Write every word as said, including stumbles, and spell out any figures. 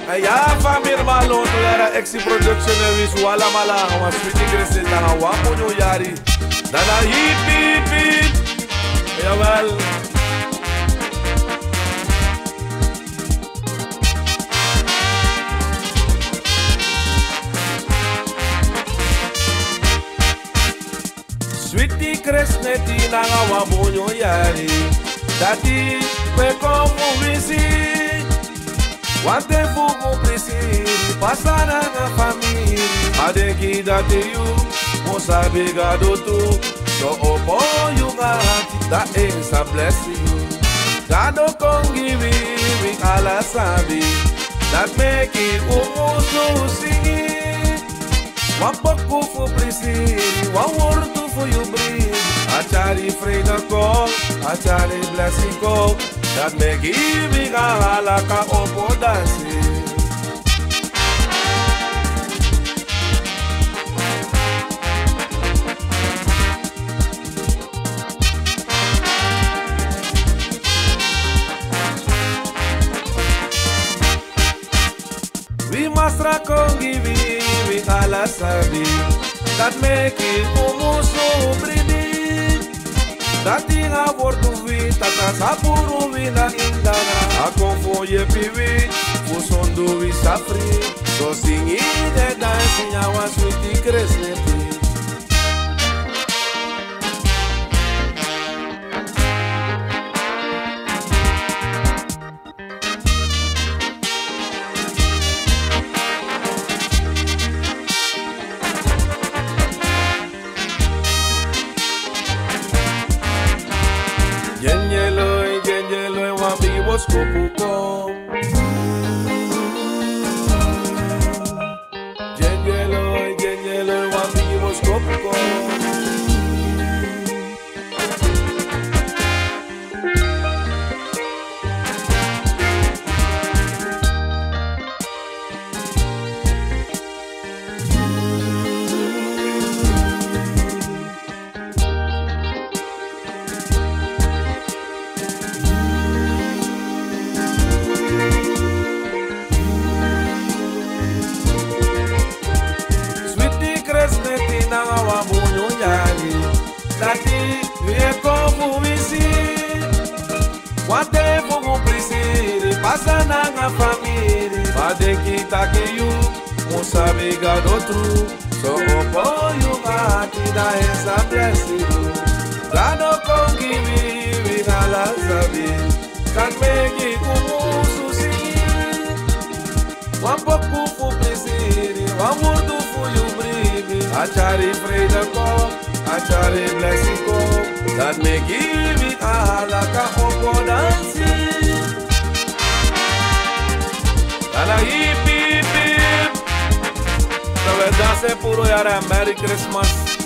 Ja, famir malo to yara exi production e wis wala mala wa Sweety Grace tanga wa ponyo yari. Dana hip hip hip. Jawel. Sweety Grace neti nanga wa ponyo yari. Dati pe como visi. Wante fumo presi, passa na família. Adenki date you, mo sabe gado tu. So opoio gati, da esa blessing you. Gado kongi vi, vi ala sabi. That make it umuso singi. Wan poco fu presi, wan wordu fu you bring. Achari freda ko, achari blessing ko. Dat me give gala ka opo dansi. We masra kongi vi vi gala sabi. Dat me give umuso bridi. Dat inga wortu vi tata sapuru vi na indana. A konfo ye piwi, fusondu vi safri. So singi de dansi nyawa Sweety Grace neti. Genjeloi, genjeloi, wan bibo skopuko. Genjeloi, genjeloi, wan bibo skopuko. Nanga wa bunyo yari. Dati vie como visi. Wante fumo prisiri. Passa na família. Adenki take you, mo sabe gado tru. So opoio gati da esa blessing. Gado kongi vi vi gala sabi. Kan megi umusu singi. Wan poco fu prisiri. Wan wordu fu you bring. Achari freda ko, achari blessing ko. Dat me give it ala ka opo dansi. Dana hip hip hip. So we danse puro yara Merry Christmas.